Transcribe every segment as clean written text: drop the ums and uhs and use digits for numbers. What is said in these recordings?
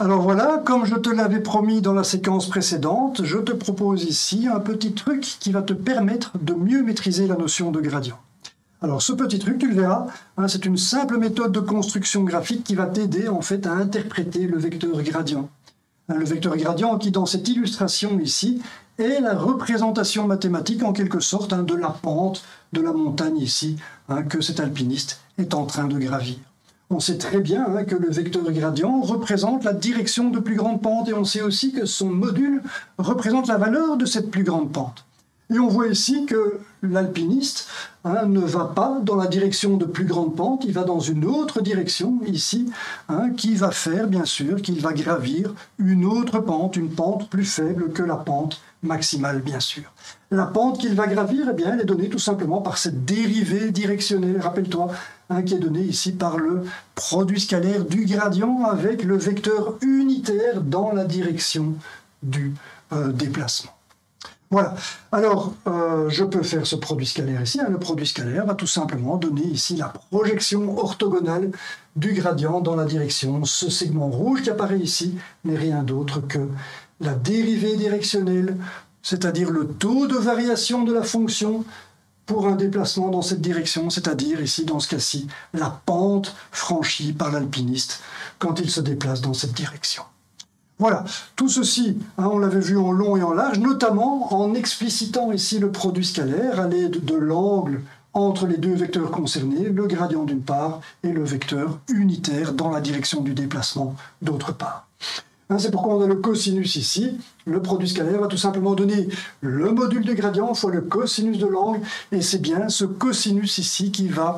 Alors voilà, comme je te l'avais promis dans la séquence précédente, je te propose ici un petit truc qui va te permettre de mieux maîtriser la notion de gradient. Alors ce petit truc, tu le verras, c'est une simple méthode de construction graphique qui va t'aider en fait à interpréter le vecteur gradient. Le vecteur gradient qui dans cette illustration ici est la représentation mathématique en quelque sorte de la pente de la montagne ici que cet alpiniste est en train de gravir. On sait très bien que le vecteur gradient représente la direction de plus grande pente et on sait aussi que son module représente la valeur de cette plus grande pente. Et on voit ici que l'alpiniste ne va pas dans la direction de plus grande pente, il va dans une autre direction ici, qui va faire bien sûr qu'il va gravir une autre pente, une pente plus faible que la pente maximale bien sûr. La pente qu'il va gravir, eh bien, elle est donnée tout simplement par cette dérivée directionnelle, rappelle-toi, qui est donnée ici par le produit scalaire du gradient avec le vecteur unitaire dans la direction du déplacement. Voilà, alors je peux faire ce produit scalaire ici. Le produit scalaire va tout simplement donner ici la projection orthogonale du gradient dans la direction. Ce segment rouge qui apparaît ici n'est rien d'autre que la dérivée directionnelle, c'est-à-dire le taux de variation de la fonction pour un déplacement dans cette direction, c'est-à-dire ici dans ce cas-ci, la pente franchie par l'alpiniste quand il se déplace dans cette direction. Voilà, tout ceci, on l'avait vu en long et en large, notamment en explicitant ici le produit scalaire à l'aide de l'angle entre les deux vecteurs concernés, le gradient d'une part et le vecteur unitaire dans la direction du déplacement d'autre part. C'est pourquoi on a le cosinus ici. Le produit scalaire va tout simplement donner le module du gradient fois le cosinus de l'angle, et c'est bien ce cosinus ici qui va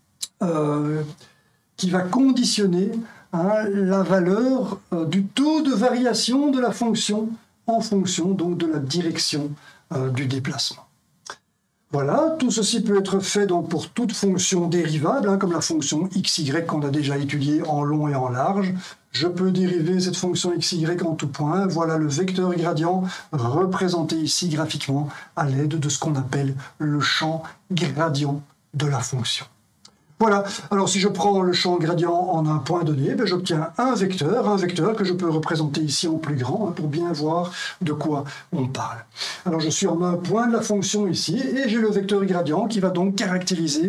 conditionner la valeur du taux de variation de la fonction en fonction donc de la direction du déplacement. Voilà, tout ceci peut être fait donc pour toute fonction dérivable, comme la fonction xy qu'on a déjà étudiée en long et en large. Je peux dériver cette fonction xy en tout point. Voilà le vecteur gradient représenté ici graphiquement à l'aide de ce qu'on appelle le champ gradient de la fonction. Voilà, alors si je prends le champ gradient en un point donné, j'obtiens un vecteur que je peux représenter ici en plus grand pour bien voir de quoi on parle. Alors je suis en un point de la fonction ici et j'ai le vecteur gradient qui va donc caractériser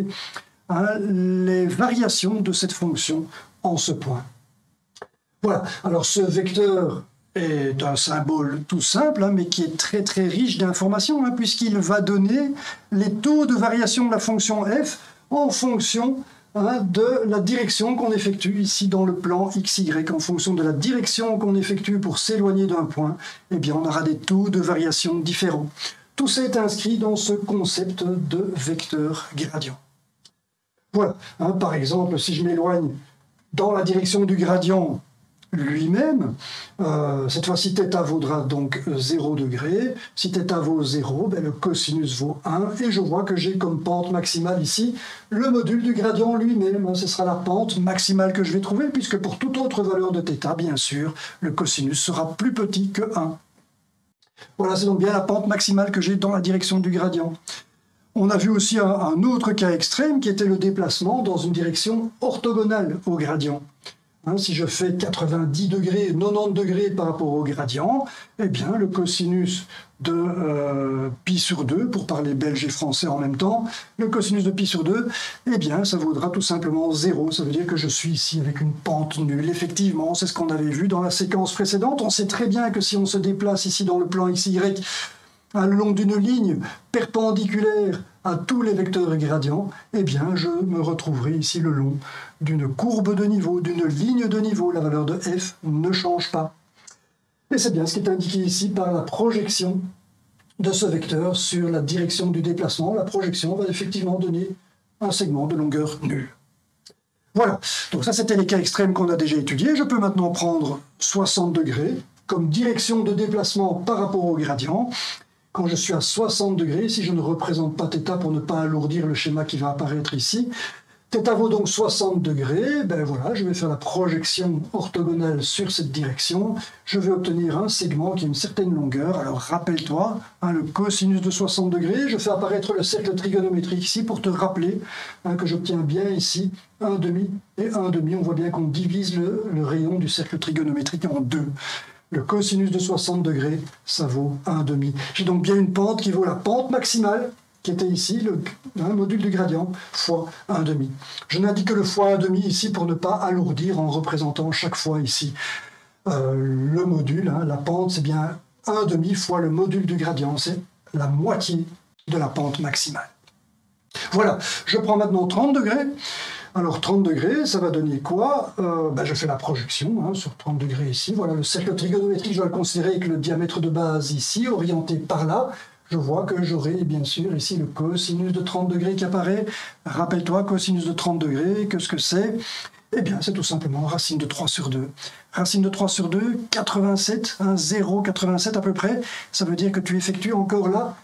les variations de cette fonction en ce point. Voilà, alors ce vecteur est un symbole tout simple, mais qui est très très riche d'informations, puisqu'il va donner les taux de variation de la fonction f en fonction de la direction qu'on effectue ici dans le plan XY. En fonction de la direction qu'on effectue pour s'éloigner d'un point, eh bien on aura des taux de variation différents. Tout ça est inscrit dans ce concept de vecteur gradient. Voilà, par exemple, si je m'éloigne dans la direction du gradient lui-même, cette fois-ci θ vaudra donc 0 degré. Si θ vaut 0, le cosinus vaut 1, et je vois que j'ai comme pente maximale ici le module du gradient lui-même. Ce sera la pente maximale que je vais trouver, puisque pour toute autre valeur de θ, bien sûr, le cosinus sera plus petit que 1. Voilà, c'est donc bien la pente maximale que j'ai dans la direction du gradient. On a vu aussi un autre cas extrême qui était le déplacement dans une direction orthogonale au gradient. Si je fais 90 degrés, 90 degrés par rapport au gradient, eh bien le cosinus de pi sur 2, pour parler belge et français en même temps, le cosinus de pi sur 2, eh bien ça vaudra tout simplement 0. Ça veut dire que je suis ici avec une pente nulle. Effectivement, c'est ce qu'on avait vu dans la séquence précédente. On sait très bien que si on se déplace ici dans le plan XY, le long d'une ligne perpendiculaire à tous les vecteurs gradients, eh bien je me retrouverai ici le long d'une courbe de niveau, d'une ligne de niveau. La valeur de f ne change pas. Et c'est bien ce qui est indiqué ici par la projection de ce vecteur sur la direction du déplacement. La projection va effectivement donner un segment de longueur nulle. Voilà, donc ça c'était les cas extrêmes qu'on a déjà étudiés. Je peux maintenant prendre 60 degrés comme direction de déplacement par rapport au gradient. Quand je suis à 60 degrés, si je ne représente pas θ pour ne pas alourdir le schéma qui va apparaître ici, θ θ vaut donc 60 degrés, ben voilà, je vais faire la projection orthogonale sur cette direction. Je vais obtenir un segment qui a une certaine longueur. Alors rappelle-toi, le cosinus de 60 degrés, je fais apparaître le cercle trigonométrique ici pour te rappeler que j'obtiens bien ici 1,5 et 1,5. On voit bien qu'on divise le rayon du cercle trigonométrique en deux. Le cosinus de 60 degrés, ça vaut 1,5. J'ai donc bien une pente qui vaut la pente maximale, qui était ici, le module du gradient, fois 1,5. Je n'indique que le fois 1,5 ici pour ne pas alourdir en représentant chaque fois ici le module. La pente, c'est bien 1,5 fois le module du gradient, c'est la moitié de la pente maximale. Voilà, je prends maintenant 30 degrés. Alors 30 degrés, ça va donner quoi? Je fais la projection sur 30 degrés ici. Voilà, le cercle trigonométrique, je vais le considérer avec le diamètre de base ici, orienté par là. Je vois que j'aurai bien sûr ici le cosinus de 30 degrés qui apparaît. Rappelle-toi, cosinus de 30 degrés, qu'est-ce que c'est? Eh bien, c'est tout simplement racine de 3 sur 2. Racine de 3 sur 2, 87, 0,87 à peu près. Ça veut dire que tu effectues encore là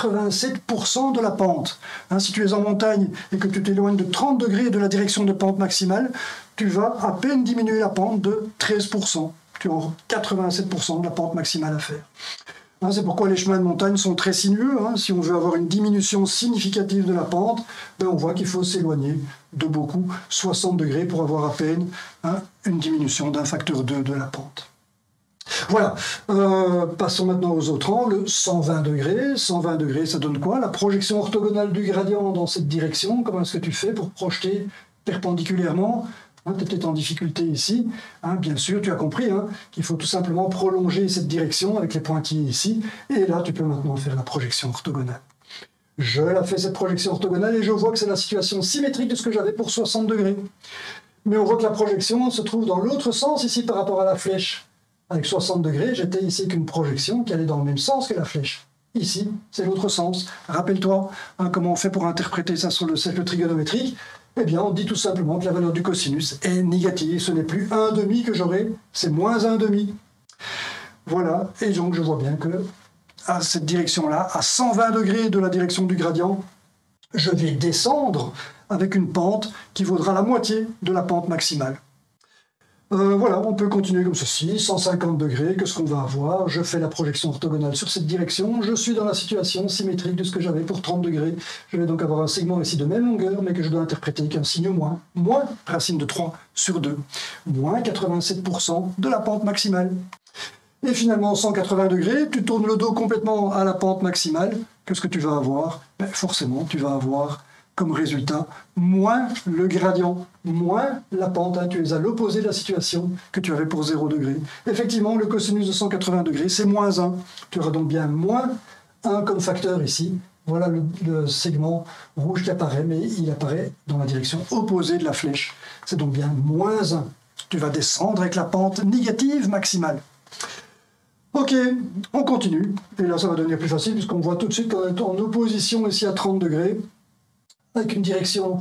87% de la pente. Si tu es en montagne et que tu t'éloignes de 30 degrés de la direction de pente maximale, tu vas à peine diminuer la pente de 13%. Tu as 87% de la pente maximale à faire. C'est pourquoi les chemins de montagne sont très sinueux. Si on veut avoir une diminution significative de la pente, on voit qu'il faut s'éloigner de beaucoup, 60 degrés, pour avoir à peine une diminution d'un facteur 2 de la pente. Voilà, passons maintenant aux autres angles. 120 degrés. 120 degrés, ça donne quoi? La projection orthogonale du gradient dans cette direction. Comment est-ce que tu fais pour projeter perpendiculairement? Tu es peut-être en difficulté ici. Bien sûr, tu as compris qu'il faut tout simplement prolonger cette direction avec les pointillés ici. Et là, tu peux maintenant faire la projection orthogonale. Je la fais, cette projection orthogonale, et je vois que c'est la situation symétrique de ce que j'avais pour 60 degrés. Mais on voit que la projection se trouve dans l'autre sens ici par rapport à la flèche. Avec 60 degrés, j'étais ici avec une projection qui allait dans le même sens que la flèche. Ici, c'est l'autre sens. Rappelle-toi comment on fait pour interpréter ça sur le cercle trigonométrique. Eh bien, on dit tout simplement que la valeur du cosinus est négative. Ce n'est plus 1,5 que j'aurai, c'est moins 1,5. Voilà, et donc je vois bien que à cette direction-là, à 120 degrés de la direction du gradient, je vais descendre avec une pente qui vaudra la moitié de la pente maximale. Voilà, on peut continuer comme ceci, 150 degrés, qu'est-ce qu'on va avoir? Je fais la projection orthogonale sur cette direction, je suis dans la situation symétrique de ce que j'avais pour 30 degrés. Je vais donc avoir un segment ici de même longueur, mais que je dois interpréter avec un signe moins. Moins racine de 3 sur 2. Moins 87% de la pente maximale. Et finalement, 180 degrés, tu tournes le dos complètement à la pente maximale. Qu'est-ce que tu vas avoir? Forcément, tu vas avoir comme résultat moins le gradient, moins la pente. Tu es à l'opposé de la situation que tu avais pour 0 degré. Effectivement, le cosinus de 180 degrés, c'est moins 1. Tu auras donc bien moins 1 comme facteur ici. Voilà le segment rouge qui apparaît, mais il apparaît dans la direction opposée de la flèche. C'est donc bien moins 1. Tu vas descendre avec la pente négative maximale. Ok, on continue. Et là, ça va devenir plus facile, puisqu'on voit tout de suite qu'on est en opposition ici à 30 degrés. Avec une direction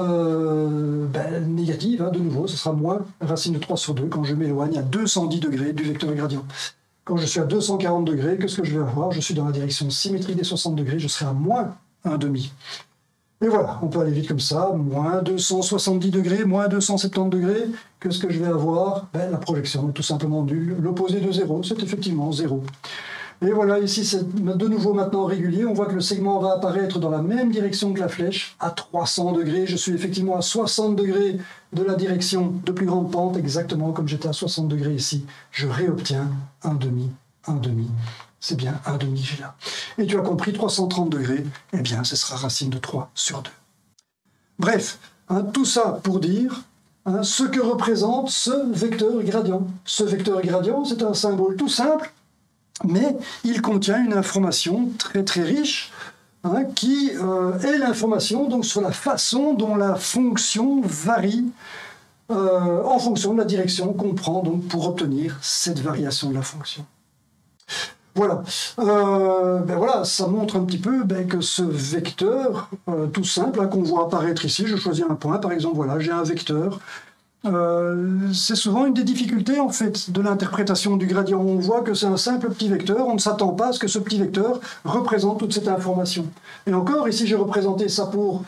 négative, de nouveau, ce sera moins racine de 3 sur 2 quand je m'éloigne à 210 degrés du vecteur gradient. Quand je suis à 240 degrés, qu'est-ce que je vais avoir? Je suis dans la direction symétrique des 60 degrés, je serai à moins 1,5. Et voilà, on peut aller vite comme ça, moins 270 degrés, moins 270 degrés, qu'est-ce que je vais avoir? La projection est tout simplement nulle, l'opposé de 0, c'est effectivement 0. Et voilà, ici c'est de nouveau maintenant régulier, on voit que le segment va apparaître dans la même direction que la flèche, à 300 degrés, je suis effectivement à 60 degrés de la direction de plus grande pente, exactement comme j'étais à 60 degrés ici, je réobtiens 1,5. C'est bien 1,5 j'ai là. Et tu as compris, 330 degrés, eh bien ce sera racine de 3 sur 2. Bref, tout ça pour dire ce que représente ce vecteur gradient. Ce vecteur gradient, c'est un symbole tout simple, mais il contient une information très très riche, qui est l'information donc sur la façon dont la fonction varie en fonction de la direction qu'on prend donc, pour obtenir cette variation de la fonction. Voilà, voilà, ça montre un petit peu que ce vecteur tout simple qu'on voit apparaître ici, je choisis un point par exemple, voilà, j'ai un vecteur. C'est souvent une des difficultés en fait de l'interprétation du gradient. On voit que c'est un simple petit vecteur, on ne s'attend pas à ce que ce petit vecteur représente toute cette information. Et encore, ici j'ai représenté ça pour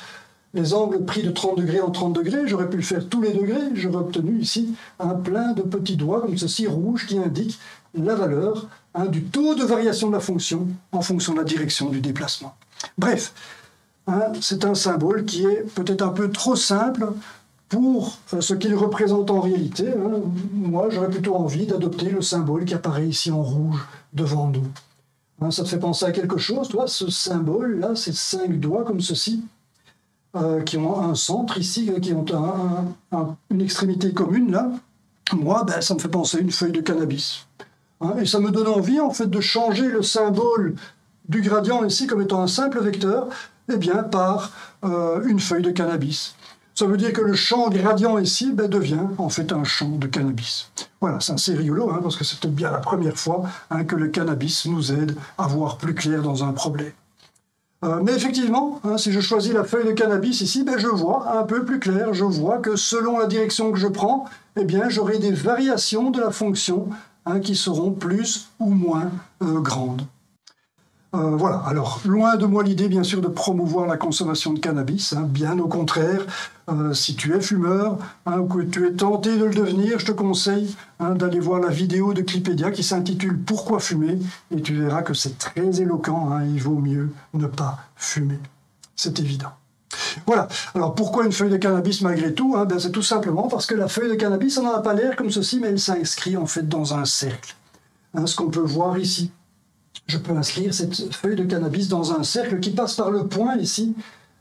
les angles pris de 30 degrés en 30 degrés, j'aurais pu le faire tous les degrés, j'aurais obtenu ici un plein de petits doigts comme ceci, rouges, qui indiquent la valeur du taux de variation de la fonction en fonction de la direction du déplacement. Bref, c'est un symbole qui est peut-être un peu trop simple pour ce qu'il représente en réalité. Moi, j'aurais plutôt envie d'adopter le symbole qui apparaît ici en rouge devant nous. Ça te fait penser à quelque chose, toi, ce symbole-là, ces 5 doigts comme ceci, qui ont un centre ici, qui ont une extrémité commune, là. Moi, ça me fait penser à une feuille de cannabis. Et ça me donne envie, en fait, de changer le symbole du gradient ici, comme étant un simple vecteur, par une feuille de cannabis. Ça veut dire que le champ gradient ici devient en fait un champ de cannabis. Voilà, c'est assez rigolo, parce que c'est peut-être bien la première fois que le cannabis nous aide à voir plus clair dans un problème. Mais effectivement, si je choisis la feuille de cannabis ici, je vois un peu plus clair. Je vois que selon la direction que je prends, j'aurai des variations de la fonction qui seront plus ou moins grandes. Voilà, alors loin de moi l'idée bien sûr de promouvoir la consommation de cannabis, bien au contraire, si tu es fumeur ou que tu es tenté de le devenir, je te conseille d'aller voir la vidéo de Clipédia qui s'intitule « Pourquoi fumer ?» et tu verras que c'est très éloquent, il vaut mieux ne pas fumer, c'est évident. Voilà, alors pourquoi une feuille de cannabis malgré tout c'est tout simplement parce que la feuille de cannabis, ça n'en a pas l'air comme ceci, mais elle s'inscrit en fait dans un cercle, ce qu'on peut voir ici. Je peux inscrire cette feuille de cannabis dans un cercle qui passe par le point ici,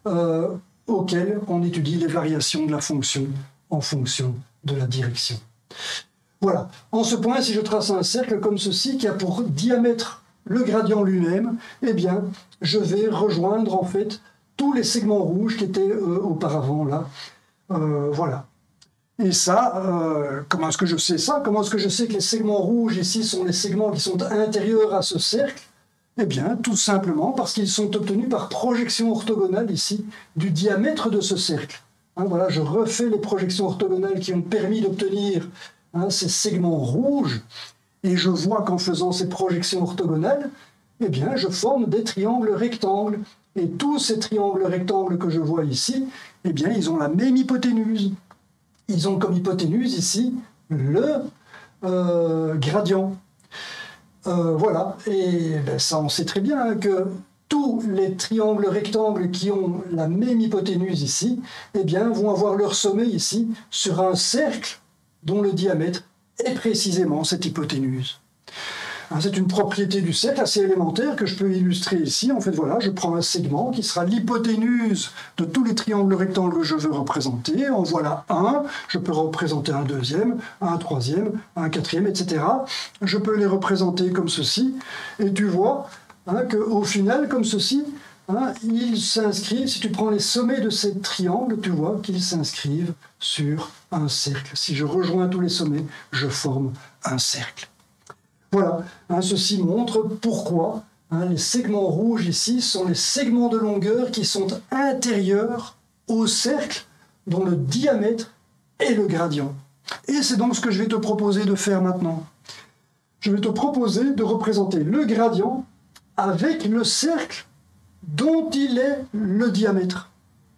auquel on étudie les variations de la fonction en fonction de la direction. Voilà. En ce point, si je trace un cercle comme ceci, qui a pour diamètre le gradient lui-même, je vais rejoindre en fait tous les segments rouges qui étaient auparavant là. Voilà. Et ça, comment est-ce que je sais ça? Comment est-ce que je sais que les segments rouges ici sont les segments qui sont intérieurs à ce cercle? Tout simplement parce qu'ils sont obtenus par projection orthogonale ici du diamètre de ce cercle. Voilà, je refais les projections orthogonales qui ont permis d'obtenir ces segments rouges et je vois qu'en faisant ces projections orthogonales, je forme des triangles rectangles. Et tous ces triangles rectangles que je vois ici, ils ont la même hypoténuse. Ils ont comme hypoténuse ici le gradient. Voilà, et ça on sait très bien que tous les triangles rectangles qui ont la même hypoténuse ici, vont avoir leur sommet ici sur un cercle dont le diamètre est précisément cette hypoténuse. C'est une propriété du cercle assez élémentaire que je peux illustrer ici. En fait, voilà, je prends un segment qui sera l'hypoténuse de tous les triangles rectangles que je veux représenter. En voilà un. Je peux représenter un deuxième, un troisième, un quatrième, etc. Je peux les représenter comme ceci. Et tu vois qu'au final, comme ceci, ils s'inscrivent, si tu prends les sommets de ces triangles, tu vois qu'ils s'inscrivent sur un cercle. Si je rejoins tous les sommets, je forme un cercle. Voilà, ceci montre pourquoi les segments rouges ici sont les segments de longueur qui sont intérieurs au cercle dont le diamètre est le gradient. Et c'est donc ce que je vais te proposer de faire maintenant. Je vais te proposer de représenter le gradient avec le cercle dont il est le diamètre.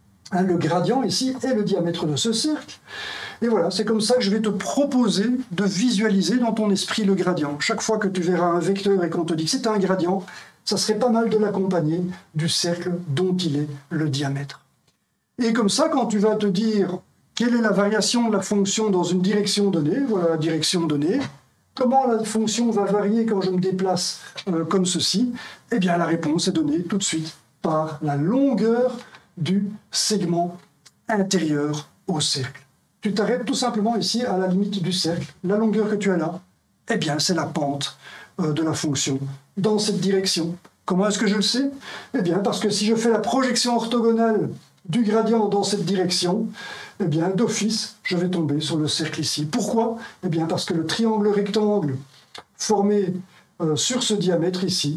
Le gradient ici est le diamètre de ce cercle. Et voilà, c'est comme ça que je vais te proposer de visualiser dans ton esprit le gradient. Chaque fois que tu verras un vecteur et qu'on te dit que c'est un gradient, ça serait pas mal de l'accompagner du cercle dont il est le diamètre. Et comme ça, quand tu vas te dire quelle est la variation de la fonction dans une direction donnée, voilà la direction donnée, comment la fonction va varier quand je me déplace comme ceci, la réponse est donnée tout de suite par la longueur du segment intérieur au cercle. Tu t'arrêtes tout simplement ici à la limite du cercle. La longueur que tu as là, c'est la pente de la fonction dans cette direction. Comment est-ce que je le sais? Parce que si je fais la projection orthogonale du gradient dans cette direction, d'office, je vais tomber sur le cercle ici. Pourquoi? Parce que le triangle rectangle formé sur ce diamètre ici,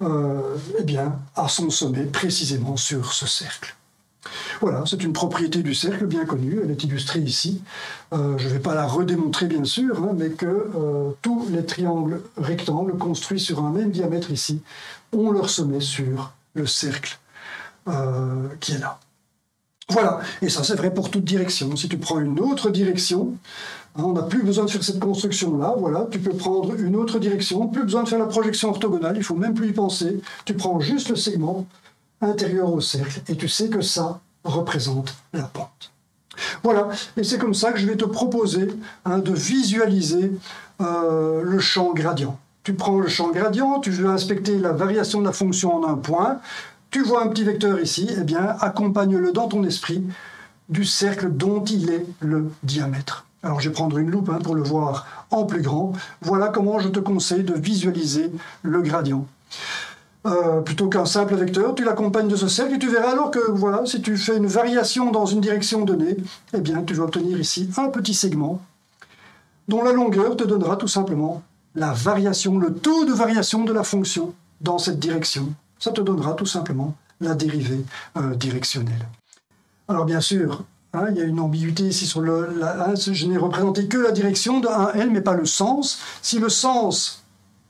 a son sommet précisément sur ce cercle. Voilà, c'est une propriété du cercle bien connue, elle est illustrée ici. Je ne vais pas la redémontrer bien sûr, mais que tous les triangles rectangles construits sur un même diamètre ici ont leur sommet sur le cercle qui est là. Voilà, et ça c'est vrai pour toute direction. Si tu prends une autre direction, hein, on n'a plus besoin de faire cette construction-là, voilà, tu peux prendre une autre direction, plus besoin de faire la projection orthogonale, il ne faut même plus y penser, tu prends juste le segment intérieur au cercle, et tu sais que ça représente la pente. Voilà, et c'est comme ça que je vais te proposer de visualiser le champ gradient. Tu prends le champ gradient, tu veux inspecter la variation de la fonction en un point, tu vois un petit vecteur ici, eh bien, accompagne-le dans ton esprit du cercle dont il est le diamètre. Alors, je vais prendre une loupe pour le voir en plus grand. Voilà comment je te conseille de visualiser le gradient. Plutôt qu'un simple vecteur, tu l'accompagnes de ce cercle et tu verras alors que, voilà, si tu fais une variation dans une direction donnée, eh bien, tu vas obtenir ici un petit segment dont la longueur te donnera tout simplement la variation, le taux de variation de la fonction dans cette direction. Ça te donnera tout simplement la dérivée directionnelle. Alors bien sûr, il y a une ambiguïté ici sur je n'ai représenté que la direction de 1L, mais pas le sens. Si le sens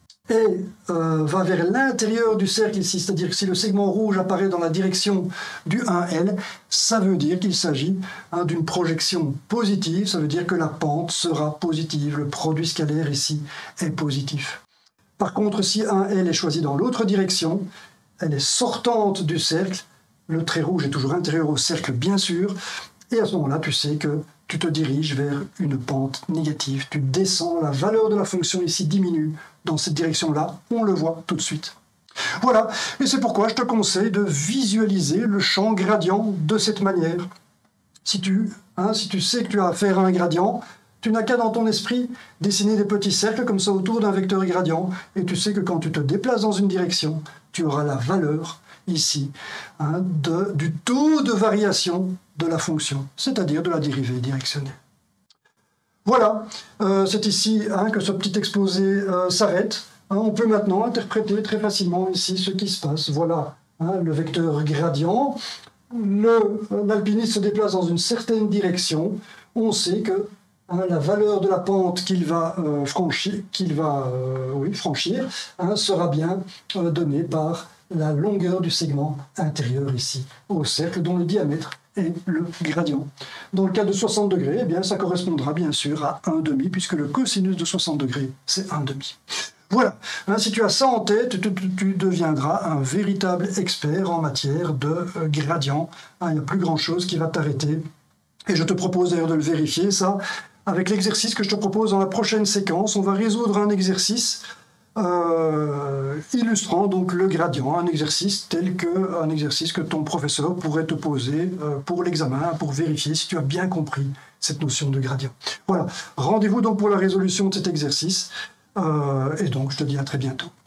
va vers l'intérieur du cercle ici, c'est-à-dire que si le segment rouge apparaît dans la direction du 1L, ça veut dire qu'il s'agit d'une projection positive, ça veut dire que la pente sera positive, le produit scalaire ici est positif. Par contre, si 1L est choisi dans l'autre direction, elle est sortante du cercle, le trait rouge est toujours intérieur au cercle bien sûr, et à ce moment-là tu sais que tu te diriges vers une pente négative, tu descends, la valeur de la fonction ici diminue dans cette direction-là, on le voit tout de suite. Voilà, et c'est pourquoi je te conseille de visualiser le champ gradient de cette manière. Si tu sais que tu as affaire à un gradient, tu n'as qu'à dans ton esprit dessiner des petits cercles comme ça autour d'un vecteur gradient, et tu sais que quand tu te déplaces dans une direction, tu auras la valeur ici du taux de variation de la fonction, c'est-à-dire de la dérivée directionnelle. Voilà, c'est ici que ce petit exposé s'arrête. On peut maintenant interpréter très facilement ici ce qui se passe. Voilà le vecteur gradient. L'alpiniste se déplace dans une certaine direction. On sait que la valeur de la pente qu'il va franchir sera bien donnée par la longueur du segment intérieur ici au cercle dont le diamètre est le gradient. Dans le cas de 60 degrés, eh bien, ça correspondra bien sûr à 1,5 puisque le cosinus de 60 degrés c'est 1,5. Voilà, si tu as ça en tête, tu deviendras un véritable expert en matière de gradient. Il n'y a plus grand chose qui va t'arrêter. Et je te propose d'ailleurs de le vérifier, ça, avec l'exercice que je te propose dans la prochaine séquence. On va résoudre un exercice illustrant donc le gradient, un exercice que ton professeur pourrait te poser pour l'examen, pour vérifier si tu as bien compris cette notion de gradient. Voilà, rendez-vous donc pour la résolution de cet exercice, et donc je te dis à très bientôt.